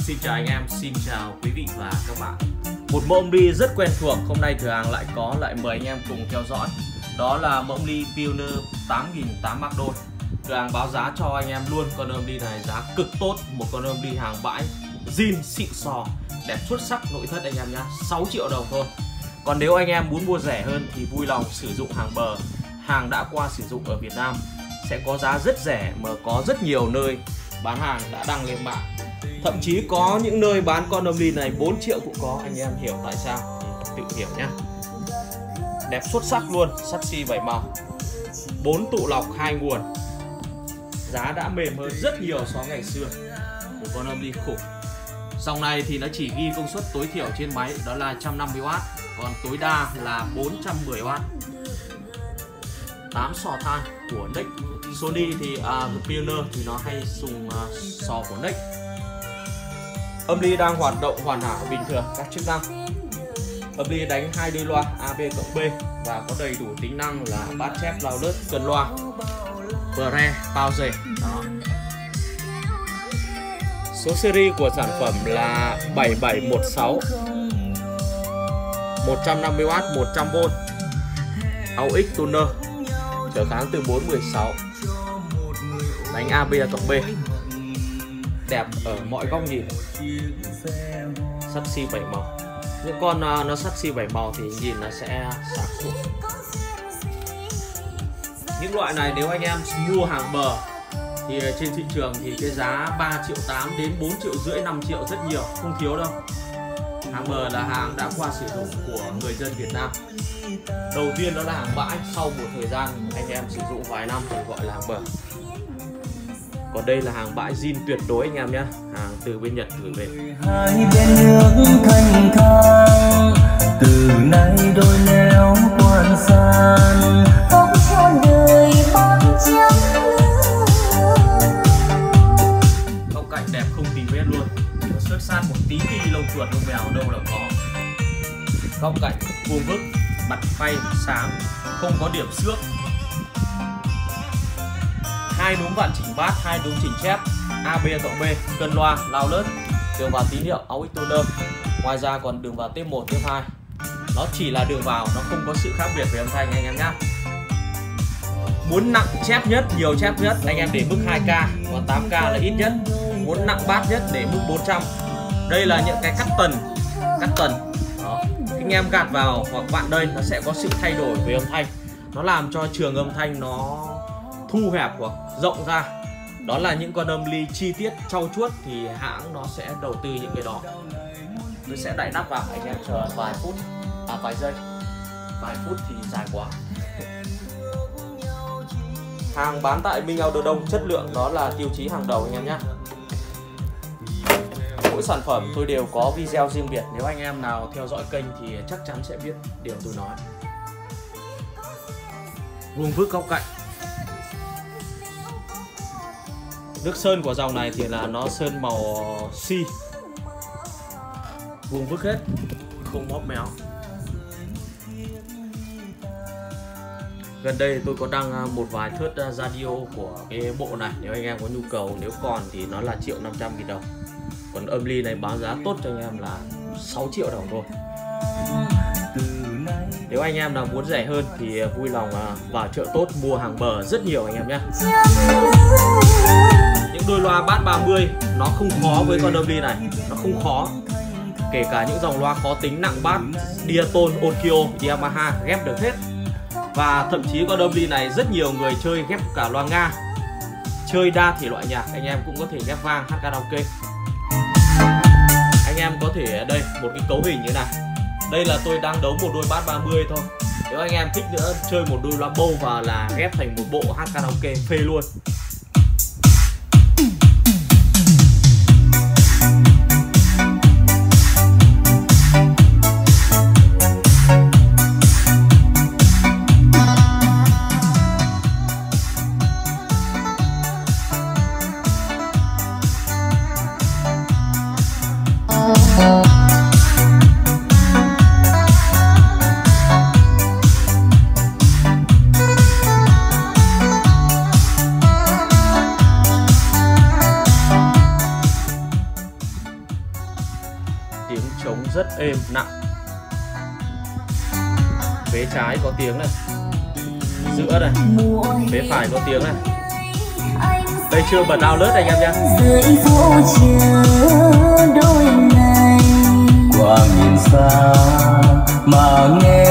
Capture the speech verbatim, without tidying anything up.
Xin chào anh em, xin chào quý vị và các bạn. Một mẫu âm ly rất quen thuộc, hôm nay cửa hàng lại có lại mời anh em cùng theo dõi. Đó là mẫu âm ly Pioneer tám nghìn tám trăm mặc đôi. Cửa hàng báo giá cho anh em luôn con âm ly này giá cực tốt, một con âm ly hàng bãi, zin xịn sò, đẹp xuất sắc nội thất anh em nhé, sáu triệu đồng thôi. Còn nếu anh em muốn mua rẻ hơn thì vui lòng sử dụng hàng bờ, hàng đã qua sử dụng ở Việt Nam sẽ có giá rất rẻ, mà có rất nhiều nơi bán hàng đã đăng lên mạng. Thậm chí có những nơi bán con âm ly này bốn triệu cũng có, anh em hiểu tại sao thì tự hiểu nhé. Đẹp xuất sắc luôn, sắt xi bảy màu, bốn tụ lọc hai nguồn. Giá đã mềm hơn rất nhiều so với ngày xưa. Một con âm ly khủng. Dòng này thì nó chỉ ghi công suất tối thiểu trên máy đó là một trăm năm mươi oát, còn tối đa là bốn trăm mười oát. tám sò than của Next. Sony thì à, Pioneer thì nó hay dùng à, sò của Next. Âm ly đang hoạt động hoàn hảo bình thường các chức năng. Âm ly đánh hai đôi loa a bê cộng B và có đầy đủ tính năng là bát chép, lao lớt, cân loa, pre, pause. Đó. Số series của sản phẩm là bảy bảy một sáu, một trăm năm mươi oát, một trăm vôn, a u ích tuner, trở kháng từ bốn mười sáu, đánh a bê cộng B, đẹp ở mọi góc nhìn. Sắt xi bảy màu. Những con uh, nó sắt xi bảy màu thì nhìn nó sẽ sáng sủa. Những loại này nếu anh em mua hàng bờ thì trên thị trường thì cái giá ba triệu tám đến bốn triệu rưỡi, năm triệu rất nhiều, không thiếu đâu. Hàng bờ là hàng đã qua sử dụng của người dân Việt Nam. Đầu tiên đó là hàng bãi, sau một thời gian anh em sử dụng vài năm thì gọi là hàng bờ. Còn đây là hàng bãi zin tuyệt đối anh em nhé, hàng từ bên Nhật gửi về. Hai bên nước thanh thang, từ nay đôi nẻo quan san, không cho đời bát trắng. Góc cạnh đẹp không tì vết luôn, xuất sát một tí tí lông chuột lông mèo đâu là có. Góc cạnh vuông vức, mặt phay sáng, không có điểm xước. Hai núm vặn chỉnh bát, hai núm chỉnh chép, a bê cộng B, cân loa, lao lớt, đường vào tín hiệu, a u ích tuner. Ngoài ra còn đường vào tiếp một, tiếp hai. Nó chỉ là đường vào, nó không có sự khác biệt về âm thanh anh em nhé. Muốn nặng chép nhất, nhiều chép nhất, anh em để mức hai ca, còn tám ca là ít nhất. Muốn nặng bát nhất để mức bốn trăm. Đây là những cái cắt tần, cắt tần. Đó. Anh em gạt vào hoặc bạn đây nó sẽ có sự thay đổi về âm thanh. Nó làm cho trường âm thanh nó thu hẹp hoặc rộng ra. Đó là những con âm ly chi tiết trau chuốt thì hãng nó sẽ đầu tư những cái đó. Tôi sẽ đậy nắp vào, anh em chờ vài phút, à vài giây. Vài phút thì dài quá. Hàng bán tại Minh Audio Đông, chất lượng đó là tiêu chí hàng đầu anh em nhé. Mỗi sản phẩm tôi đều có video riêng biệt. Nếu anh em nào theo dõi kênh thì chắc chắn sẽ biết điều tôi nói. Vuông vức góc cạnh. Nước sơn của dòng này thì là nó sơn màu xi, vuông vức hết, không bóp méo. Gần đây tôi có đăng một vài thước radio của cái bộ này, nếu anh em có nhu cầu, nếu còn thì nó là triệu năm trăm nghìn đồng. Còn âm ly này báo giá tốt cho anh em là sáu triệu đồng thôi. Nếu anh em nào muốn rẻ hơn thì vui lòng vào chợ tốt mua hàng bờ rất nhiều anh em nhé. Những đôi loa bát ba mươi nó không khó với con âm ly này, nó không khó. Kể cả những dòng loa khó tính nặng bát, Diaton, Onkyo, Yamaha ghép được hết. Và thậm chí con âm ly này rất nhiều người chơi ghép cả loa Nga. Chơi đa thể loại nhạc anh em cũng có thể ghép vang hát karaoke. Anh em có thể ở đây một cái cấu hình như này. Đây là tôi đang đấu một đôi bát ba mươi thôi. Nếu anh em thích nữa chơi một đôi loa bầu và là ghép thành một bộ hát karaoke phê luôn. tiếng trống rất êm nặng. Vế trái có tiếng này, giữa này, vế phải có tiếng này. Đây chưa bật outlet anh em nhé. Qua miền xa mà nghe